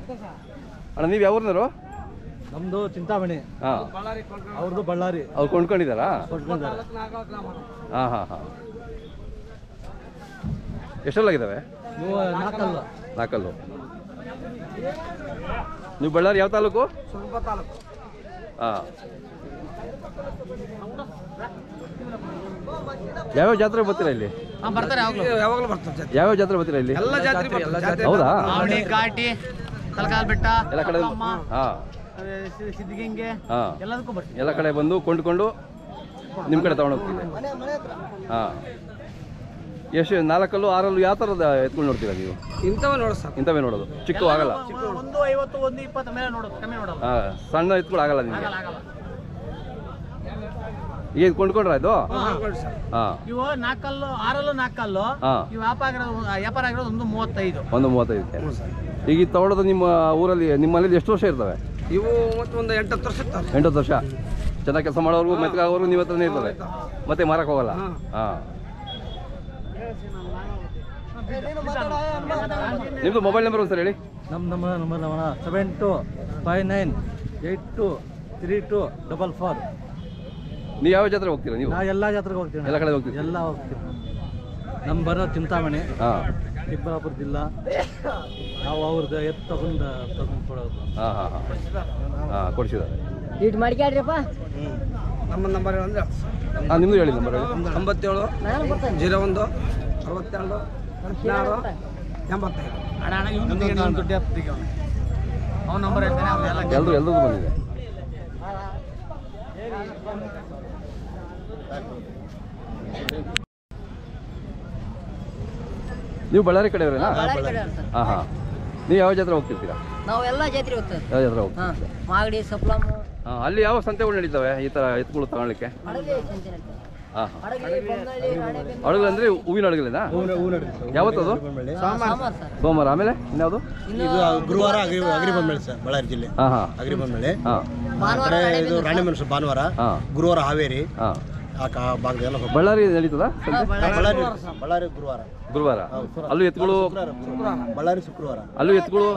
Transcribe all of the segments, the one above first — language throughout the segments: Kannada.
ಅಣ್ಣ ನೀವು ಯಾವ ಊರಿನವರು? ನಮ್ದು ಚಿಂತಾಮಣಿ. ಹಾಂ, ಅವ್ರದ್ದು ಬಳ್ಳಾರಿ. ಅವ್ರು ಕೊಂಡ್ಕೊಂಡಿದ್ದಾರಾ? ಹಾಂ ಹಾಂ ಹಾಂ. ಎಷ್ಟೆಲ್ಲಾಗಿದ್ದಾವೆ? ನಾಲ್ಕಲ್ಲು. ನೀವು ಬಳ್ಳಾರಿ ಯಾವ ತಾಲೂಕು? ಹಾಂ. ಯಾವ್ಯಾವ ಜಾತ್ರೆ ಬರ್ತೀರಾ ಇಲ್ಲಿ? ಯಾವ್ಯಾವ ಜಾತ್ರೆ ಬರ್ತೀರಾ ಇಲ್ಲಿ? ಹೌದಾ? ಎಲ್ಲ ಕಡೆ. ಹಾಂ, ಎಲ್ಲ ಕಡೆ ಬಂದು ಕೊಂಡ್ಕೊಂಡು ನಿಮ್ಮ ಕಡೆ ತಗೊಂಡೋಗ್ತೀವಿ. ಹಾಂ. ಎಷ್ಟು 4 ಕಲ್ಲು 6 ಕಲ್ಲು ಯಾವ ಥರದ ಎತ್ಕೊಂಡು ನೋಡ್ತೀರಾ ನೀವು? ಇಂಥವೇ ನೋಡೋದು. ಚಿಕ್ಕ ಆಗಲ್ಲ. ಹಾಂ, ಸಣ್ಣ ಎತ್ಕೊಂಡು ಆಗಲ್ಲ ನಿಮಗೆ. ಈಗ ಕೊಂಡ್ಕೊಂಡ್ರ ಇದು? ಹಾಂ. ಇವು 4 ಕಲ್ಲು 6 4 ಕಲ್ಲು. ವ್ಯಾಪಾರ ಆಗಿರೋದು 135. 135. ಈಗ ತಗೊಳ್ಳೋದು ನಿಮ್ಮ ಊರಲ್ಲಿ ನಿಮ್ಮ ಮನೇಲಿ ಎಷ್ಟು ವರ್ಷ ಇರ್ತವೆ ಇವು? ಒಂದು 8-10 ವರ್ಷ ಇರ್ತವೆ. 8 ವರ್ಷ. ಚೆನ್ನಾಗಿ ಕೆಲಸ ಮಾಡೋರ್ಗು ಮೆತ್ತಗಾಗೋರ್ಗು ನೀವು ಹತ್ರನೇ ಇರ್ತವೆ, ಮತ್ತೆ ಮಾರಕ್ಕೆ ಹೋಗಲ್ಲ. ಹಾಂ. ನಿಮ್ಮದು ಮೊಬೈಲ್ ನಂಬರ್ ಒಂದು ಸರ್ ಹೇಳಿ. ನಮ್ಮ 7259823244. ನೀವು ಯಾವ ಜಾತ್ರೆ ಹೋಗ್ತೀರಾ? ನೀವು ಎಲ್ಲ ಜಾತ್ರೆಗೆ ಹೋಗ್ತೀವಿ. ಎಲ್ಲ ಕಡೆ ಹೋಗ್ತೀವಿ. ಎಲ್ಲ ಹೋಗ್ತೀವಿ. ನಮ್ಮ ಬರೋ ಚಿಂತಾಮಣಿ. ಹಾಂ. ಚಿಕ್ಕಬಳ್ಳಾಪುರ ಜಿಲ್ಲಾ. ನಾವು ಅವ್ರದ್ದು ತಗೊಂಡು ಕೊಡೋದು. ಹಾಂ ಹಾಂ ಹಾಂ ಕೊಡಿಸಿದ್ದಾರೆ. ಇಟ್ಟು ಮಾಡ್ಕ್ಯಾಡ್ರಿಪ್ಪ. ನಮ್ಮ ನಂಬರ್ ಅಂದರೆ ನಿಮ್ಮದು ಹೇಳಿ ನಂಬರ್. 97 01 62 16 85. ಅವ್ನ ನಂಬರ್ ಹೇಳ್ತೇನೆ. ಎಲ್ಲರದ್ದು ಬಂದಿದೆ. ನೀವು ಬಳ್ಳಾರಿ ಕಡೆಯವರೇನಾ? ಹಾಂ ಹಾಂ. ನೀವು ಯಾವ ಜಾತ್ರೆ ಹೋಗ್ತಿರ್ತೀರಾ? ನಾವು ಎಲ್ಲ ಜಾತ್ರೆ ಹೋಗ್ತೇವೆ. ಯಾವ ಜಾತ್ರೆ ಹೋಗ್ತೀರಾ? ಮಾಗಡಿ, ಸಪ್ಲಮ್. ಹಾಂ, ಅಲ್ಲಿ ಯಾವ ಸಂತೆಗಳು ನಡೀತವೆ ಈ ಥರ ಎತ್ತುಗಳು ತಗೊಳ್ಳಿಕ್ಕೆ? ಹಾಂ. ಅಡಗಲು ಅಂದರೆ ಹೂವಿನ ಅಡಗಲೇನಾ? ಯಾವತ್ತದು? ಸೋಮವಾರ. ಆಮೇಲೆ ಇನ್ಯಾವುದು? ಗುರುವಾರ ಅಗ್ರಿಬೊಮ್ಮೆ ಸರ್, ಬಳ್ಳಾರಿ ಜಿಲ್ಲೆ. ಹಾಂ ಹಾಂ. ಅಗ್ರಿಬೊಮ್ಮೆ. ಹಾಂ. ಇದು ರಾಣಿಮೆಣಸು ಭಾನುವಾರ. ಗುರುವಾರ ಹಾವೇರಿ. ಹಾಂ. ಭಾಗದೆಲ್ಲ ಬಳ್ಳಾರಿ ನಡೀತದ? ಬಳ್ಳಾರಿ ಗುರುವಾರ. ಅಲ್ಲೂ ಎತ್ತುಗಳು? ಬಳ್ಳಾರಿ ಶುಕ್ರವಾರ. ಅಲ್ಲೂ ಎತ್ತುಗಳು?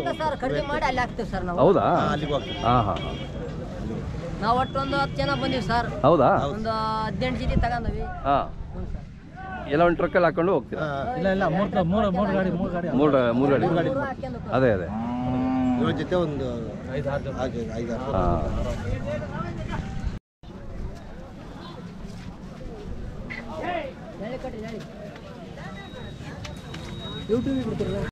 ಹೌದಾ? ಹಾಂ ಹಾಂ. ನಾವು ಒಟ್ಟು ಒಂದು 10 ಜನ ಬಂದಿವಿ ಸರ್. ಹೌದಾ? ಒಂದು 18 ಜೊತೆ ತಗೊಂಡ್ವಿ. ಹಾಂ. ಎಲ್ಲ ಒಂದು ಟ್ರಕ್ಕಲ್ಲಿ ಹಾಕೊಂಡು ಹೋಗ್ತೀರಾ? ಇಲ್ಲ ಮೂರು ಗಾಡಿ. ಮೂರು ಗಾಡಿ. ಅದೇ ಇವ್ರ ಜೊತೆ ಒಂದು 5-6. ಹಾಂ. ಯೂಟ್ಯೂಬ್ ಬಿಡ್ತೀರಲ್ಲ.